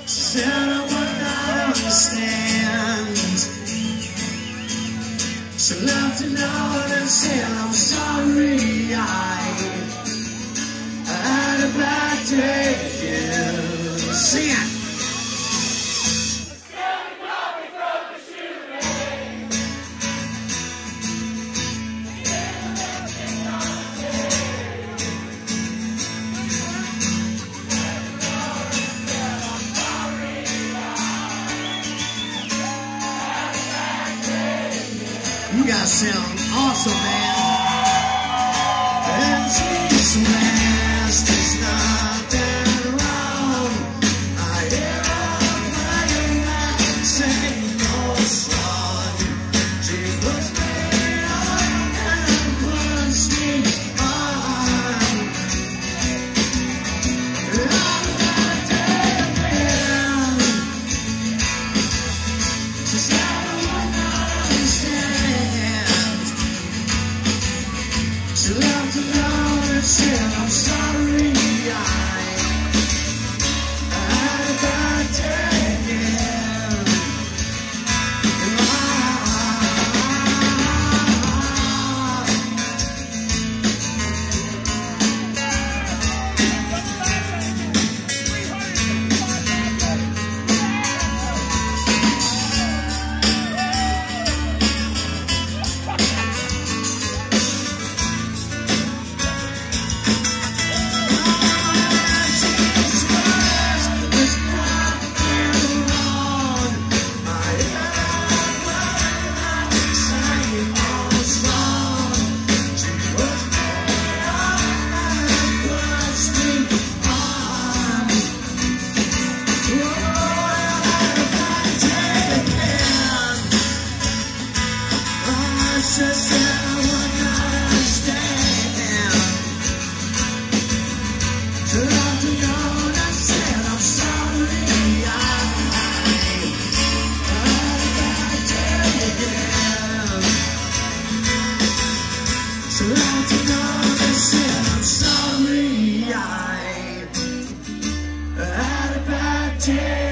She said I would not understand. She left a note and said I'm sorry, I had a bad day. Yeah. Sing it. You guys sound awesome, man. And she's last, there's nothing wrong. I hear her playing that same old song. She puts me on and puts me on. I'm not dead. She said I would not understand. She left a note and said I'm sorry, I had a bad day. She said I would not understand. She left a note and said I'm sorry, I had a bad day. She left a note and said I'm sorry, I had a bad day.